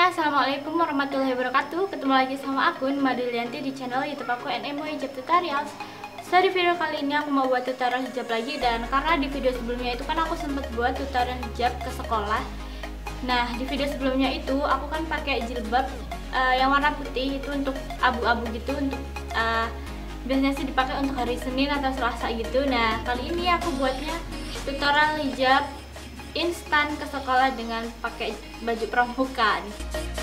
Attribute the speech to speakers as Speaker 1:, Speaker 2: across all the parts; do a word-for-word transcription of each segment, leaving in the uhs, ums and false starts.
Speaker 1: Assalamualaikum warahmatullahi wabarakatuh. Ketemu lagi sama aku Nima Dilianti di channel YouTube aku N M O Hijab Tutorials. So di video kali ini aku mau buat tutorial hijab lagi, dan karena di video sebelumnya itu kan aku sempat buat tutorial hijab ke sekolah. Nah di video sebelumnya itu aku kan pakai jilbab uh, yang warna putih, itu untuk abu-abu gitu, untuk uh, biasanya sih dipakai untuk hari Senin atau Selasa gitu. Nah kali ini aku buatnya tutorial hijab instan ke sekolah dengan pakai baju pramuka nih.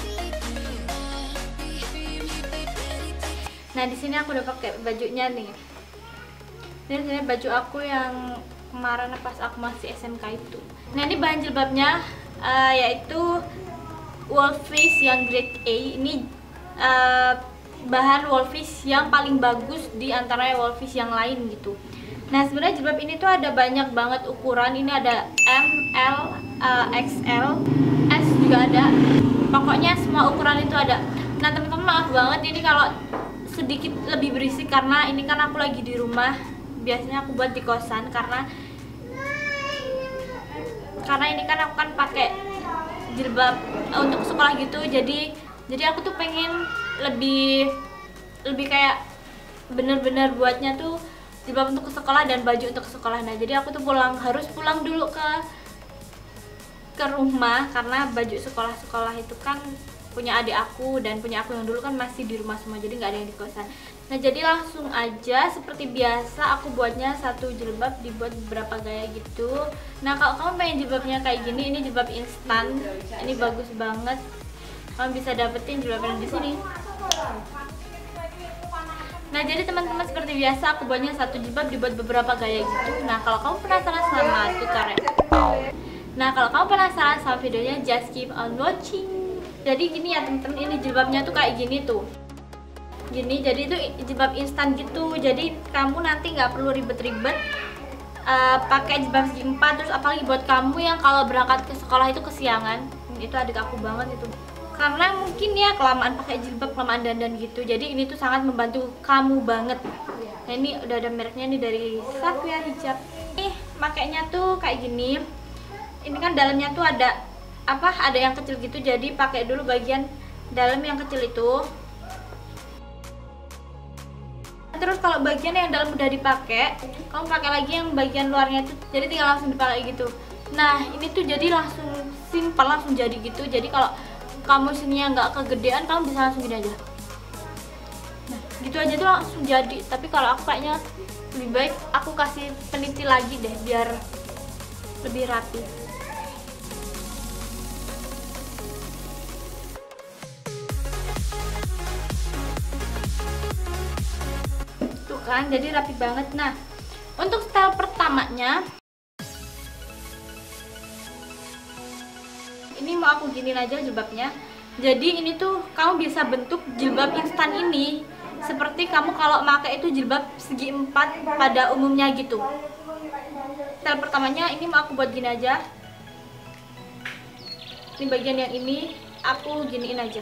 Speaker 1: Nah di sini aku udah pakai bajunya nih. Ini sini baju aku yang kemarin pas aku masih S M K itu. Nah ini bahan jilbabnya uh, yaitu Woolfish yang grade A. Ini uh, bahan Woolfish yang paling bagus di antara Woolfish yang lain gitu. Nah sebenarnya jilbab ini tuh ada banyak banget ukuran. Ini ada M, L, uh, X L, S juga ada. Pokoknya semua ukuran itu ada. Nah teman-teman maaf banget ini kalau sedikit lebih berisik karena ini kan aku lagi di rumah. Biasanya aku buat di kosan karena karena ini kan aku kan pakai jilbab uh, untuk sekolah gitu. Jadi jadi aku tuh pengen lebih lebih kayak bener-bener buatnya tuh jilbab untuk ke sekolah dan baju untuk ke sekolah. Nah jadi aku tuh pulang harus pulang dulu ke ke rumah karena baju sekolah-sekolah itu kan punya adik aku dan punya aku yang dulu kan masih di rumah semua, jadi nggak ada yang di kosan. Nah jadi langsung aja seperti biasa aku buatnya satu jilbab dibuat beberapa gaya gitu. Nah kalau kamu pengen jilbabnya kayak gini, ini jilbab instan, ini bagus banget. Kamu bisa dapetin jilbabnya di sini. Nah jadi teman-teman seperti biasa aku buatnya satu jilbab dibuat beberapa gaya gitu. Nah kalau kamu penasaran sama tutorial, nah kalau kamu penasaran sama videonya, just keep on watching. Jadi gini ya teman-teman, ini jilbabnya tuh kayak gini tuh, gini. Jadi itu jilbab instan gitu. Jadi kamu nanti nggak perlu ribet-ribet uh, pakai jilbab segi empat. Terus apalagi buat kamu yang kalau berangkat ke sekolah itu kesiangan, itu adik aku banget itu. Karena mungkin ya kelamaan pakai jilbab, kelamaan dandan gitu. Jadi ini tuh sangat membantu kamu banget. Nah ini udah ada mereknya nih dari Safia Hijab. Nih makainya tuh kayak gini. Ini kan dalamnya tuh ada apa? Ada yang kecil gitu. Jadi pakai dulu bagian dalam yang kecil itu. Terus kalau bagian yang dalam udah dipakai, kamu pakai lagi yang bagian luarnya tuh. Jadi tinggal langsung dipakai gitu. Nah ini tuh jadi langsung simpel, langsung jadi gitu. Jadi kalau kamu sininya nggak kegedean, kamu bisa langsung gini aja. Nah gitu aja tuh langsung jadi. Tapi kalau aku kayaknya lebih baik aku kasih peniti lagi deh biar lebih rapi. Tuh kan jadi rapi banget. Nah untuk style pertamanya ini mau aku giniin aja jilbabnya. Jadi ini tuh kamu bisa bentuk jilbab instan ini seperti kamu kalau pakai itu jilbab segi empat pada umumnya gitu. Style pertamanya ini mau aku buat gini aja. Ini bagian yang ini aku giniin aja.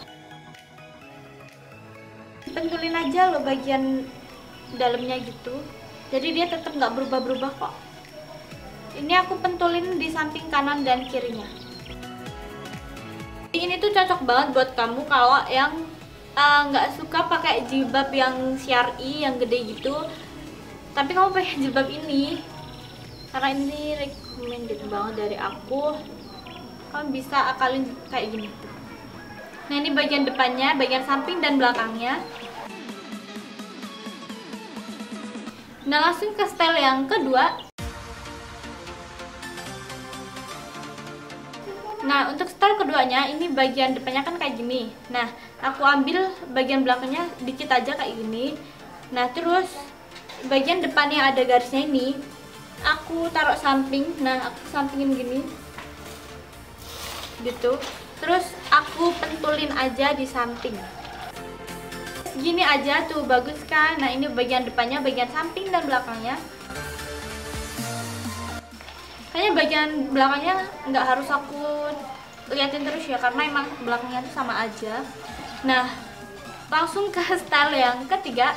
Speaker 1: Pentulin aja loh bagian dalamnya gitu. Jadi dia tetap nggak berubah-berubah kok. Ini aku pentulin di samping kanan dan kirinya. Ini tuh cocok banget buat kamu kalau yang nggak uh, suka pakai jilbab yang syar'i yang gede gitu, tapi kamu pakai jilbab ini karena ini recommended banget dari aku. Kamu bisa akalin kayak gini. Nah ini bagian depannya, bagian samping dan belakangnya. Nah langsung ke style yang kedua. Nah untuk style keduanya, ini bagian depannya kan kayak gini. Nah aku ambil bagian belakangnya dikit aja kayak gini. Nah terus bagian depan yang ada garisnya ini aku taruh samping. Nah aku sampingin gini gitu. Terus aku pentulin aja di samping gini aja tuh, bagus kan. Nah ini bagian depannya, bagian samping dan belakangnya. Kayaknya bagian belakangnya nggak harus aku liatin terus ya, karena emang belakangnya tuh sama aja. Nah langsung ke style yang ketiga.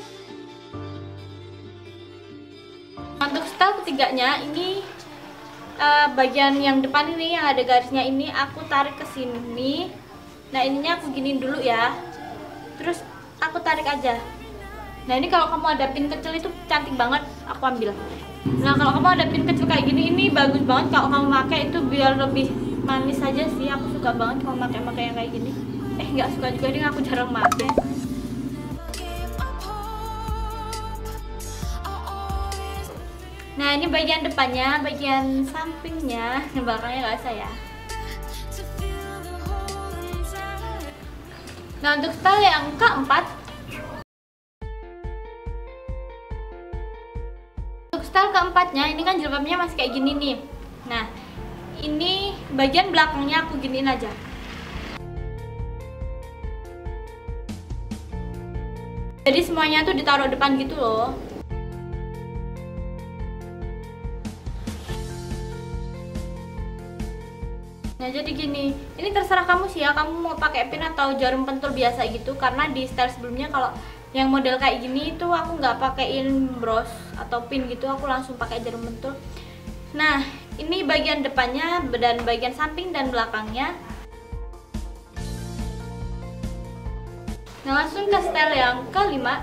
Speaker 1: Untuk style ketiganya ini uh, bagian yang depan ini yang ada garisnya ini aku tarik ke sini. Nah ininya aku giniin dulu ya, terus aku tarik aja. Nah ini kalau kamu ada pin kecil itu cantik banget, aku ambil. Nah kalau kamu ada pin kecil kayak gini, ini bagus banget kalau kamu pakai itu biar lebih manis aja sih. Aku suka banget kalau pakai-pakai yang kayak gini. Eh nggak suka juga nih, aku jarang pakai. Nah ini bagian depannya, bagian sampingnya, belakangnya nggak usah ya. Nah untuk style yang keempat, untuk style keempatnya ini kan jilbabnya masih kayak gini nih. Nah ini bagian belakangnya aku giniin aja. Jadi semuanya tuh ditaruh depan gitu loh. Nah jadi gini, ini terserah kamu sih ya, kamu mau pakai pin atau jarum pentul biasa gitu. Karena di style sebelumnya kalau yang model kayak gini itu aku nggak pakein bros atau pin gitu, aku langsung pakai jarum pentul. Nah ini bagian depannya dan bagian samping dan belakangnya. Nah langsung ke style yang kelima.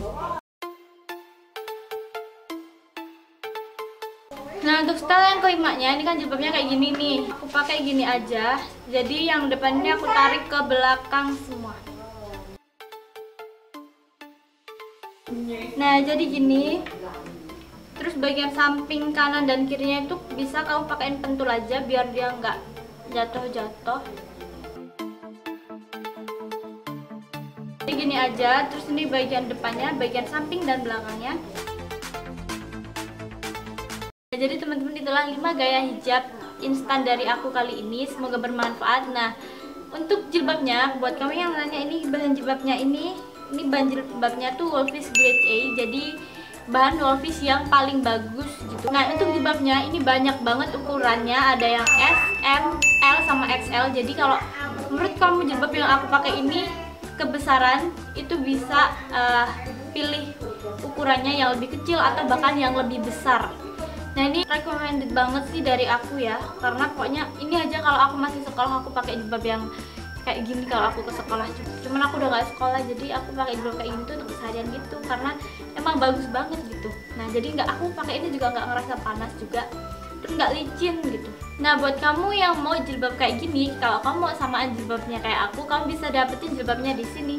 Speaker 1: Nah untuk style yang kelimanya, ini kan jilbabnya kayak gini nih, aku pakai gini aja. Jadi yang depannya aku tarik ke belakang semua. Nah jadi gini. Terus bagian samping kanan dan kirinya itu bisa kamu pakaiin pentul aja biar dia nggak jatuh-jatuh. Jadi gini aja. Terus ini bagian depannya, bagian samping dan belakangnya. Jadi teman-teman, itulah lima gaya hijab instan dari aku kali ini, semoga bermanfaat. Nah untuk jilbabnya, buat kamu yang nanya ini bahan jilbabnya ini, ini bahan jilbabnya tuh Wolfish Grade A, jadi bahan Wolfish yang paling bagus gitu. Nah untuk jilbabnya ini banyak banget ukurannya, ada yang S, M, L sama X L. Jadi kalau menurut kamu jilbab yang aku pakai ini kebesaran, itu bisa uh, pilih ukurannya yang lebih kecil atau bahkan yang lebih besar. Nah ini recommended banget sih dari aku ya, karena pokoknya ini aja kalau aku masih sekolah aku pakai jilbab yang kayak gini kalau aku ke sekolah. Cuman aku udah gak sekolah, jadi aku pakai jilbab kayak gini tuh untuk keseharian gitu, karena emang bagus banget gitu. Nah jadi nggak, aku pakai ini juga nggak ngerasa panas juga, terus nggak licin gitu. Nah buat kamu yang mau jilbab kayak gini, kalau kamu mau samaan jilbabnya kayak aku, kamu bisa dapetin jilbabnya di sini.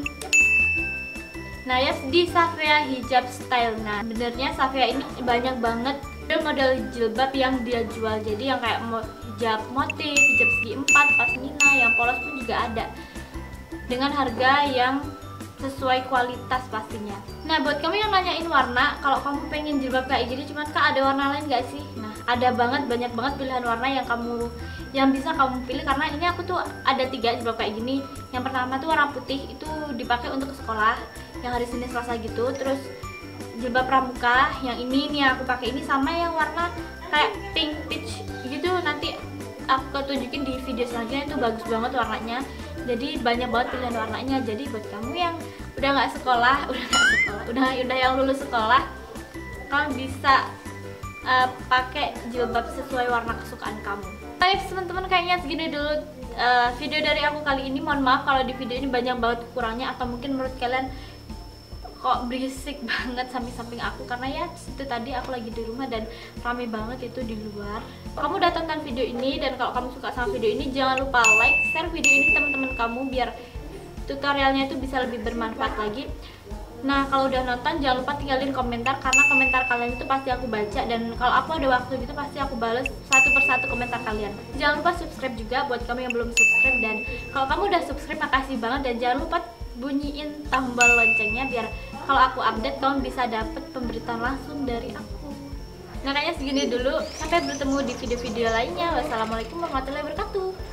Speaker 1: Nah ya di Safia Hijab Style. Nah benernya Safia ini banyak banget model jilbab yang dia jual. Jadi yang kayak hijab motif, hijab segi empat, pasmina, yang polos pun juga ada, dengan harga yang sesuai kualitas pastinya. Nah buat kamu yang nanyain warna, kalau kamu pengen jilbab kayak gini, cuman kak ada warna lain gak sih? Nah ada banget, banyak banget pilihan warna yang kamu yang bisa kamu pilih. Karena ini aku tuh ada tiga jilbab kayak gini. Yang pertama tuh warna putih, itu dipakai untuk ke sekolah yang hari Senin Selasa gitu. Terus jilbab pramuka yang ini nih aku pakai ini, sama yang warna kayak pink peach gitu, nanti aku tunjukin di video selanjutnya, itu bagus banget warnanya. Jadi banyak banget pilihan warnanya. Jadi buat kamu yang udah nggak sekolah, udah nggak sekolah, udah udah yang lulus sekolah, kamu bisa uh, pakai jilbab sesuai warna kesukaan kamu. Baik teman-teman, kayaknya segini dulu uh, video dari aku kali ini. Mohon maaf kalau di video ini banyak banget kurangnya, atau mungkin menurut kalian kok berisik banget samping-samping aku, karena ya itu tadi aku lagi di rumah dan rame banget itu di luar. Kamu udah tonton video ini, dan kalau kamu suka sama video ini, jangan lupa like, share video ini teman-teman kamu biar tutorialnya itu bisa lebih bermanfaat lagi. Nah kalau udah nonton, jangan lupa tinggalin komentar, karena komentar kalian itu pasti aku baca, dan kalau aku ada waktu gitu pasti aku bales satu persatu komentar kalian. Jangan lupa subscribe juga buat kamu yang belum subscribe, dan kalau kamu udah subscribe makasih banget, dan jangan lupa bunyiin tombol loncengnya biar kalau aku update kamu bisa dapet pemberitahuan langsung dari aku. Nah kayaknya segini dulu, sampai bertemu di video-video lainnya. Wassalamualaikum warahmatullahi wabarakatuh.